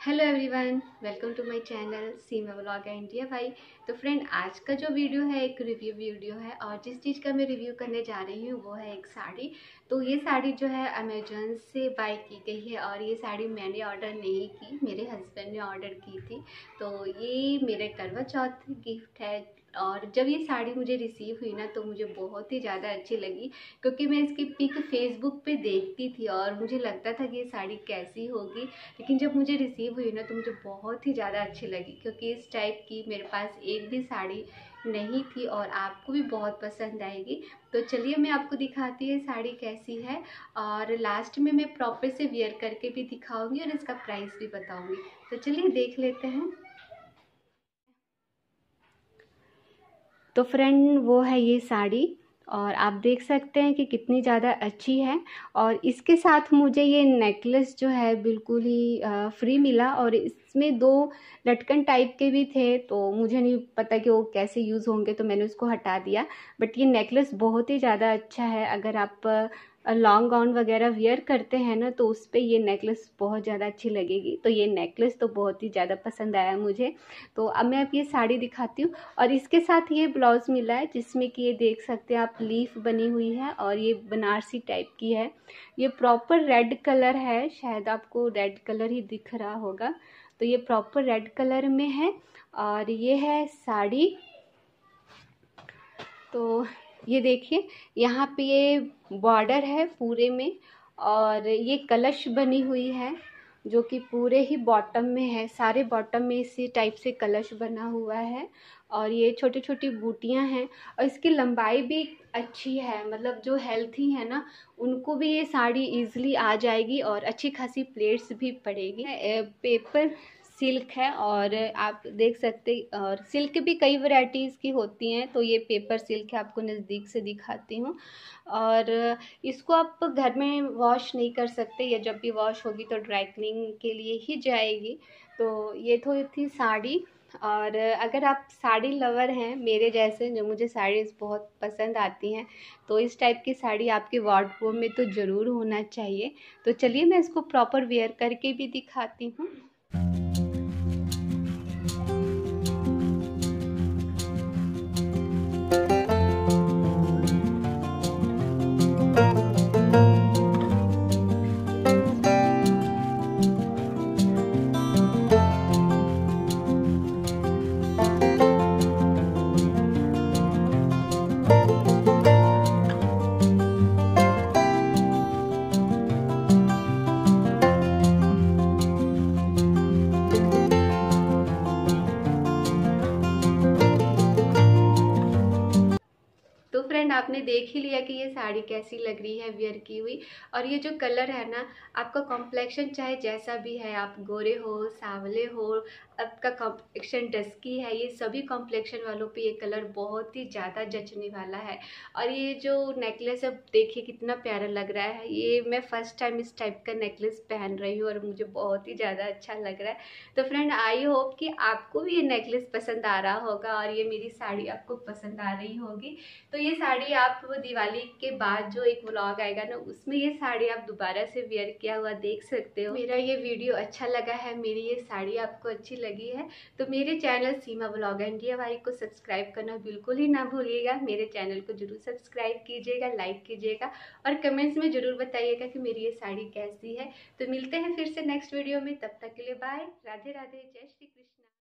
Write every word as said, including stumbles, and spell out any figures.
Hello everyone, welcome to my channel Seema vlog India भाई। तो friend, आज का जो वीडियो है एक रिव्यू वीडियो है और जिस चीज़ का मैं रिव्यू करने जा रही हूँ वो है एक साड़ी। तो ये साड़ी जो है अमेजोन से बाय की गई है और ये साड़ी मैंने ऑर्डर नहीं की, मेरे हस्बैंड ने ऑर्डर की थी। तो ये मेरे करवा चौथ गिफ्ट है और जब ये साड़ी मुझे रिसीव हुई ना तो मुझे बहुत ही ज़्यादा अच्छी लगी, क्योंकि मैं इसकी पिक फेसबुक पे देखती थी और मुझे लगता था कि ये साड़ी कैसी होगी। लेकिन जब मुझे रिसीव हुई ना तो मुझे बहुत ही ज़्यादा अच्छी लगी, क्योंकि इस टाइप की मेरे पास एक भी साड़ी नहीं थी और आपको भी बहुत पसंद आएगी। तो चलिए मैं आपको दिखाती है साड़ी कैसी है और लास्ट में मैं प्रॉपर से वेयर करके भी दिखाऊंगी और इसका प्राइस भी बताऊंगी। तो चलिए देख लेते हैं। तो फ्रेंड, वो है ये साड़ी और आप देख सकते हैं कि कितनी ज़्यादा अच्छी है। और इसके साथ मुझे ये नेकलेस जो है बिल्कुल ही फ्री मिला और इसमें दो लटकन टाइप के भी थे, तो मुझे नहीं पता कि वो कैसे यूज़ होंगे तो मैंने उसको हटा दिया। बट ये नेकलेस बहुत ही ज़्यादा अच्छा है। अगर आप लॉन्ग गाउन वगैरह वियर करते हैं ना तो उस पर ये नेकलेस बहुत ज़्यादा अच्छी लगेगी। तो ये नेकलेस तो बहुत ही ज़्यादा पसंद आया मुझे। तो अब मैं अब ये साड़ी दिखाती हूँ और इसके साथ ये ब्लाउज़ मिला है जिसमें कि ये देख सकते हैं आप, लीफ बनी हुई है और ये बनारसी टाइप की है। ये प्रॉपर रेड कलर है, शायद आपको रेड कलर ही दिख रहा होगा। तो ये प्रॉपर रेड कलर में है और ये है साड़ी। तो ये देखिए, यहाँ पे ये बॉर्डर है पूरे में और ये कलश बनी हुई है जो कि पूरे ही बॉटम में है। सारे बॉटम में इसी टाइप से कलश बना हुआ है और ये छोटी छोटी बूटियां हैं और इसकी लंबाई भी अच्छी है। मतलब जो हेल्थी है ना उनको भी ये साड़ी इजीली आ जाएगी और अच्छी खासी प्लेट्स भी पड़ेगी। पेपर सिल्क है और आप देख सकते, और सिल्क भी कई वैरायटीज़ की होती हैं। तो ये पेपर सिल्क है, आपको नज़दीक से दिखाती हूँ। और इसको आप घर में वॉश नहीं कर सकते, या जब भी वॉश होगी तो ड्राई क्लीनिंग के लिए ही जाएगी। तो ये तो थी साड़ी। और अगर आप साड़ी लवर हैं मेरे जैसे, जो मुझे साड़ीज़ बहुत पसंद आती हैं, तो इस टाइप की साड़ी आपके वार्डरोब में तो ज़रूर होना चाहिए। तो चलिए मैं इसको प्रॉपर वेयर करके भी दिखाती हूँ। तो फ्रेंड, आपने देख ही लिया कि ये साड़ी कैसी लग रही है वियर की हुई। और ये जो कलर है ना, आपका कॉम्प्लेक्शन चाहे जैसा भी है, आप गोरे हो, सांवले हो, आपका कॉम्प्लेक्शन डस्की है, ये सभी कॉम्प्लेक्शन वालों पे ये कलर बहुत ही ज़्यादा जचने वाला है। और ये जो नेकलेस है देखिए कितना प्यारा लग रहा है। ये मैं फर्स्ट टाइम इस टाइप का नेकलेस पहन रही हूँ और मुझे बहुत ही ज़्यादा अच्छा लग रहा है। तो फ्रेंड, आई होप कि आपको भी ये नेकलेस पसंद आ रहा होगा और ये मेरी साड़ी आपको पसंद आ रही होगी। तो ये साड़ी आप दिवाली के बाद जो एक व्लॉग आएगा ना उसमें ये साड़ी आप दोबारा से वेयर किया हुआ देख सकते हो। मेरा ये वीडियो अच्छा लगा है, मेरी ये साड़ी आपको अच्छी लगी है तो मेरे चैनल सीमा व्लॉग इंडिया वाई को सब्सक्राइब करना बिल्कुल ही ना भूलिएगा। मेरे चैनल को जरूर सब्सक्राइब कीजिएगा, लाइक कीजिएगा और कमेंट्स में जरूर बताइएगा कि मेरी ये साड़ी कैसी है। तो मिलते हैं फिर से नेक्स्ट वीडियो में, तब तक के लिए बाय, राधे राधे, जय श्री कृष्ण।